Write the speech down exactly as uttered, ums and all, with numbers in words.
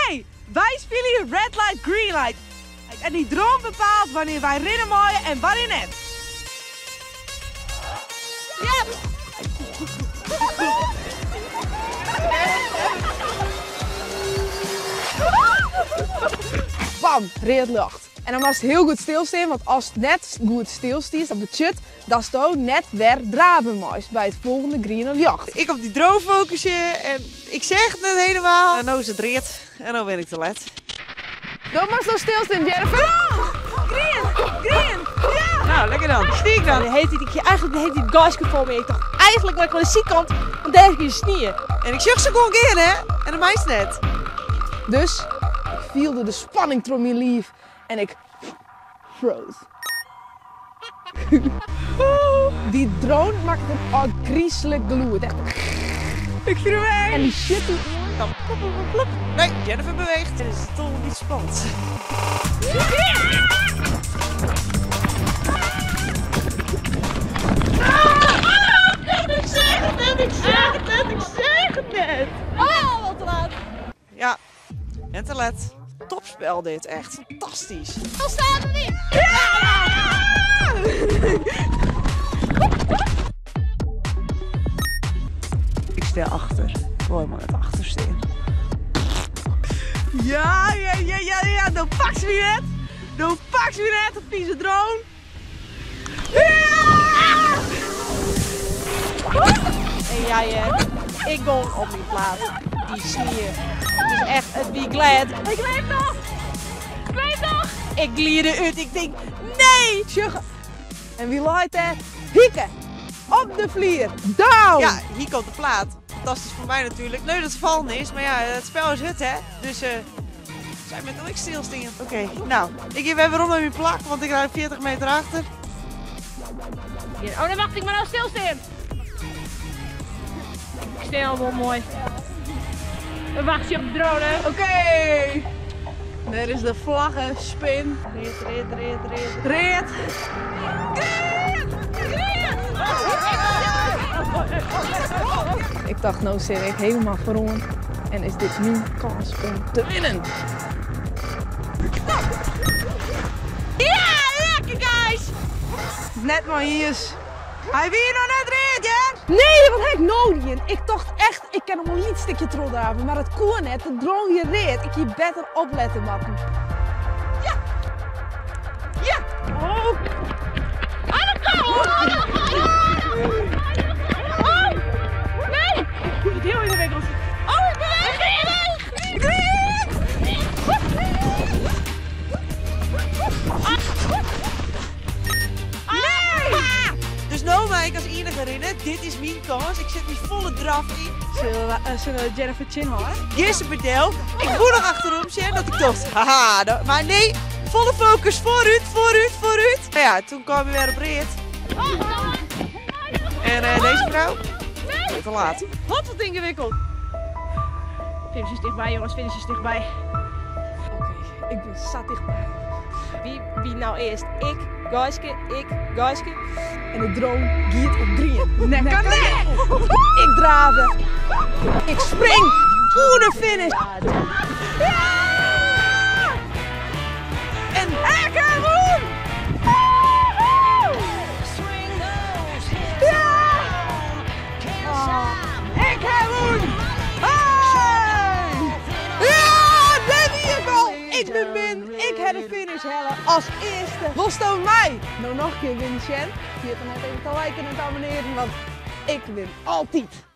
Nee, wij spelen hier red light, green light. En die drone bepaalt wanneer wij rennen mooien en wanneer net. Ja! Bam, reed lucht. En dan was het heel goed stilstaan, want als het net goed stilstaat, dan betekent dat het ook net weer draven moet bij het volgende green jacht. Ik op die drone focussen en ik zeg het net helemaal. En nu is het reed en nu ben ik te laat. Dan moest nog stilstaan, Jennifer. Green, green, ja! Nou, lekker dan. Stiek dan. Dan heet hij, ik, eigenlijk heet hij het gasje voor me. Ik dacht eigenlijk maar ik wel de zijkant, want daar heb je je snieën. En ik zeg ze gewoon keer, hè? En de meist net. Dus ik voelde de spanning door mijn lief en ik froze. Die drone maakt het al griezelig geluid. Echt. Ik vind hem weg. En die shit die... Dan plop, plop, plop. Nee, Jennifer beweegt. Het is toch niet spannend. Ik zeg het net, ik zeg het net, ik zeg het net. Oh, wat te laat. Ja, en te laat. Topspel dit, echt fantastisch. Al staan we niet. Ik sta achter. Mooi maar het achter staan. Ja, ja, ja, ja, ja. Dan pak ze weer net. Dan pak ze weer net op vieze drone. Ja! En jij, eh, ik ben op die plaats. Die snieën. Het is echt, het wie glad. Ik leef nog. Ik leef nog. Ik glierde uit. Ik denk, nee. Sjugge. En wie laait het? Hieken. Op de vlier. Down. Ja, hier komt de plaat. Fantastisch voor mij natuurlijk. Leuk dat het vallen is, maar ja, het spel is het, hè. Dus eh, zijn met nooit stilstaan. Oké, okay, nou, ik geef even rond naar mijn plak, want ik rijd veertig meter achter. Oh, dan wacht ik maar nou stilstaan. Ik sta al wel mooi. Dan wacht je op de drone. Oké. Okay. Daar is de vlaggen. Spin. Reed, reed, reed, reed. Reed. Ik dacht, nou zit ik helemaal verrond. En is dit nu kans om te winnen? Ja, lekker guys! Net maar hier is. Hij wil nog net reed, hè? Nee, wat heb ik nodig? Ik dacht echt, ik kan hem een stukje trots hebben, maar het kon net, de drone hier reed. Ik je beter opletten, Mappen. Ja! Ja! Oh! Aan de kant! Oh! Nee! Het is heel ingewikkeld. Oh, ik beweeg! Ik beweeg! Dus nou maar ik als enige rennen. Dit is mijn kans. Ik zet mijn volle draf in. Zullen we, uh, zullen we Jennifer Chin halen? Gisteren bedel. Ik moet nog achterom zijn dat ik dacht, haha. dat- Maar nee, volle focus. Vooruit, vooruit, vooruit. Nou ja, toen kwam we weer op reed. En uh, deze vrouw? Nee. Te laat. Wat wat ingewikkeld. Finish is dichtbij, jongens. Finish is dichtbij. Oké, okay, ik ben zat dichtbij. Wie, wie nou eerst? Ik, Gaiske, ik, Gaiske. En de drone giet op drieën. Nek aan nek. Ik draafde. Ik spring. Voor de finish. En ik heb hem! Ja! Ik heb hem! Hey! Ja, ben hier wel! Ik ben bin, ik heb de finish hellen als eerste. Los dan mij! Nou nog een keer winnen, Sjen. Vergeet dan net even te liken en te abonneren, want ik win altijd.